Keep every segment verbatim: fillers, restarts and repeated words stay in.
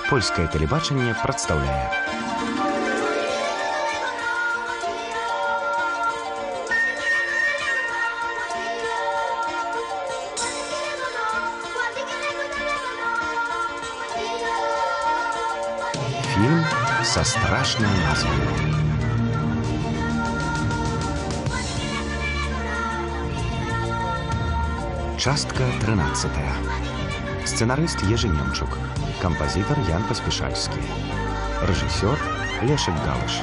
Польскае тэлебачанне прадстаўляе. Фільм са страшнай назвай. Частка тринадцатая. Сценарыст Ежы Немчук. Кампазітар Ян Паспішальскі. Рэжысёр Лешек Галыш.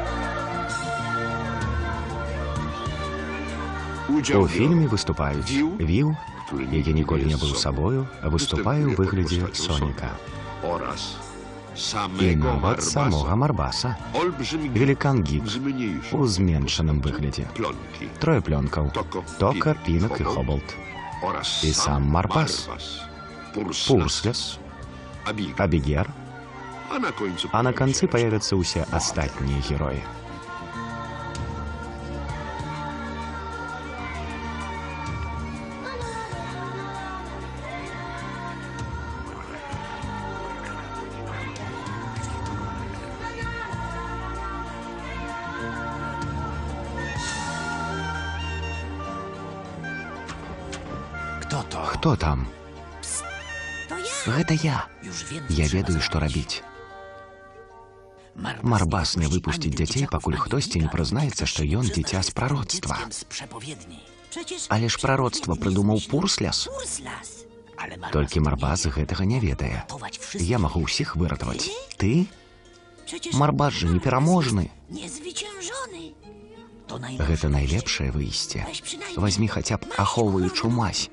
У фільме выступаюць Віў, які ніколі не быў сабою, а выступае ў выглядзе Соніка. І нават самога Марбаса. Велікан Гік у зменшаным выглядзе. Трое плёнкаў. Тока, Пінак і Хобалт. І сам Марбас. Пурсляс. Абігер. А на канцы появяцца ўсе астатнія героі. Хто там? Гэта я. Я ведаю, што рабіць. Марбас не выпусціць дзяцей, пакуль хтосьці не прызнаецца, што ён дзіця з прароцтва. Але ж прароцтва прыдумаў Пурсляс. Толькі Марбас гэтага не ведае. Я магу ўсіх выратаваць. Ты? Марбас жа непераможны. Гэта найлепшае выйсце. Вазьмі хаця б ахоўваючу мазь.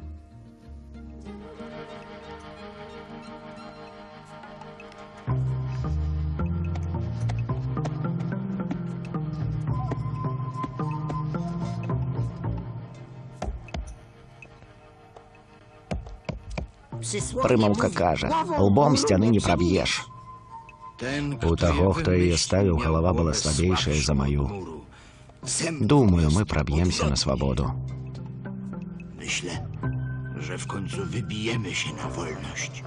Прымаўка кажа, лбом сцяны не праб'еш. У таго, хто яе ставіў, галава была слабейшая за маю. Думаю, мы праб'емся на свабоду. Myślę, że w końcu wybijemy się na wolność.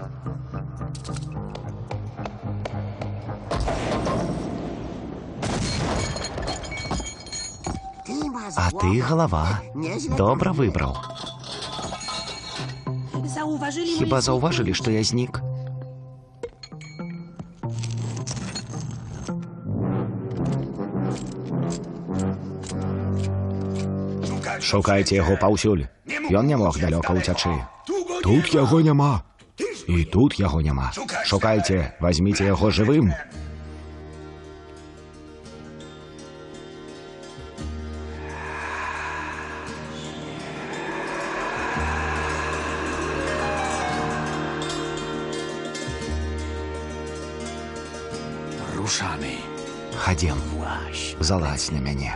А ты, галава, добра выбраў. Хіба заўважылі, што я знік? Шукайце яго паўсюль. Ён не мог далёка ўцячы. Тут яго няма. І тут яго няма. Шукайце, вазьміце яго жывым. Хадзем, залазь на мяне.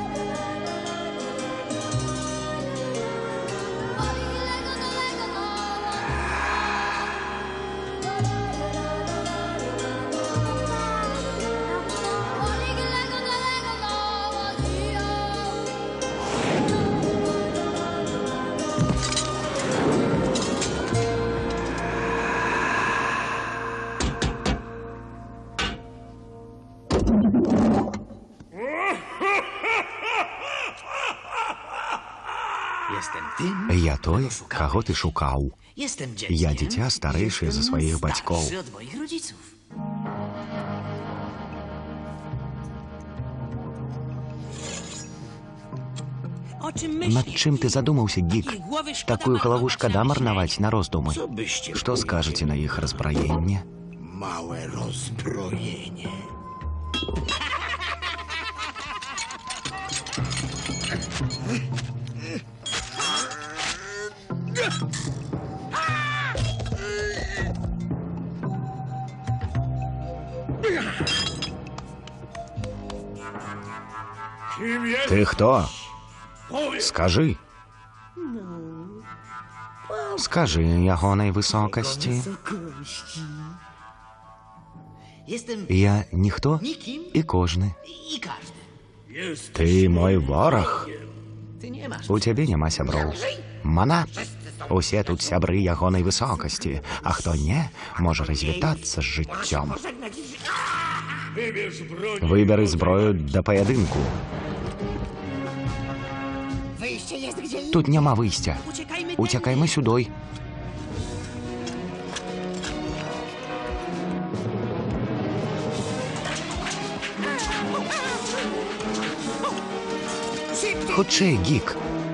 Я той, каго ты шукаў. Я дзіця старэйшае за сваіх бацькоў. Над чым ты задумаўся, Гік? Такую галаву шкада марнаваць на роздумы. Што скажаце на іх разбраенне? Мałe rozbrojenie. Ты хто? Скажы. Скажы ягонай высокасці. Я ніхто і кожны. Ты мой вораг. У цябе няма сяброў. Мана. Усе тут сябры ягонай высокасці, а хто не, можа развітацца з жыццём. Выбяры зброю да паядынку. Тут няма выйсця. Уцякайма сюдой. Хутчэй, Гік.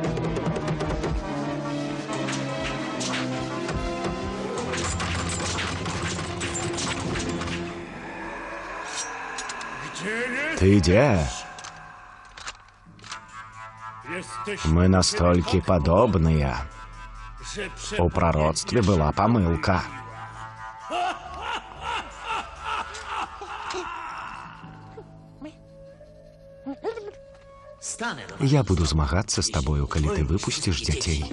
Ты дзе? Мы настолькі падобныя. У прароцтве была памылка. Я буду змагацца з табою, калі ты выпусціш дзяцей.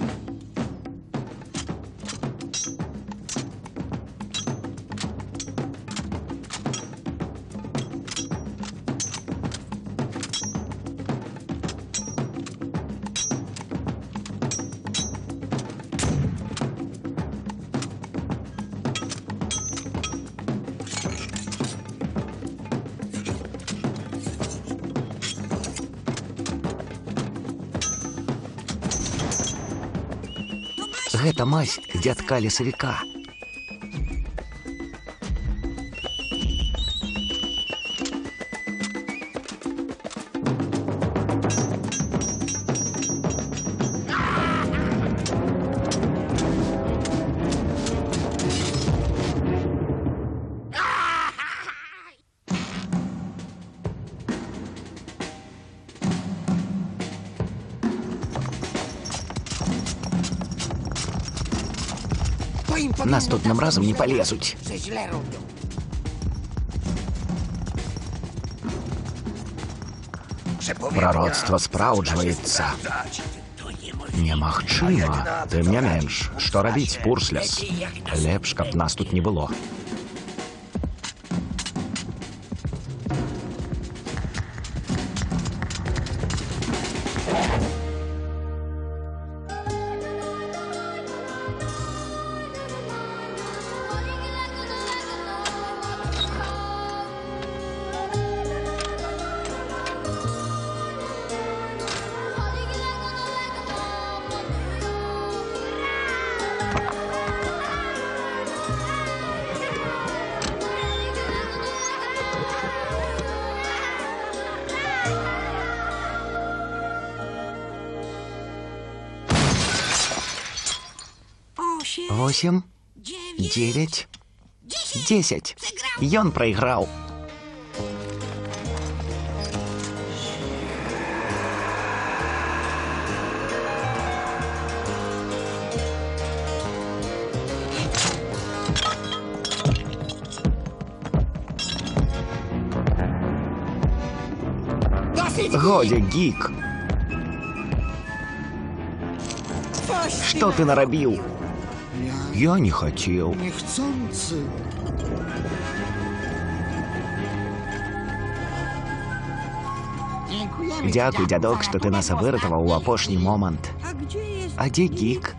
Гэта мазь дзядка лесавіка. Наступным разом не полезуть. Пророцтва спраўджваецца. Немагчыма. Тым не менш, што рабіць, Пурсляс? Лепш, каб нас тут не было. Восемь, девять, десять. Ён прайграў. Годзе, Гік. Што ты нарабіў? Я не хотел. Дякуй, дзядок, што ты нас выратаваў у апошні момант. А дзе Гік?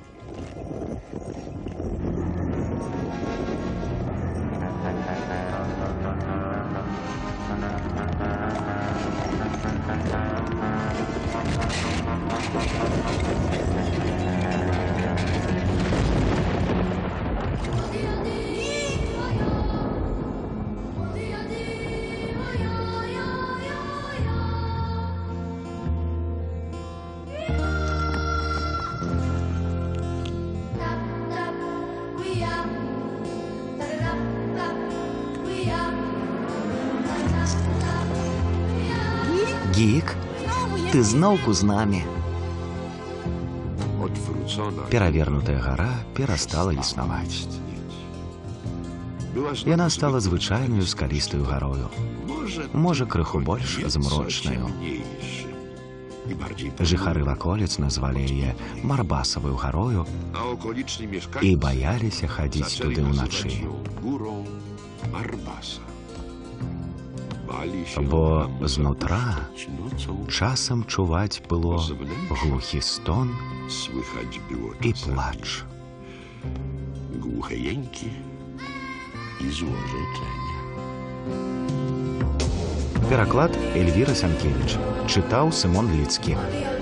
Гік, ты зноўку з намі. Перавернутая гара перастала існаваць. Яна стала звычайнаю скалістаю гарою. Можа, крыху больш змрочнаю. Жыхары ваколіц назвалі яе Марбасаваю гарою і баяліся хадзіць туды ўначы. Бо знутра часам чуваць было глухі стон Słychać było і czasami плач. głuche jęki i złorzeczenia. Пераклад Эльвіры Сянкевіч. Чытаў Сымон Ліцкі.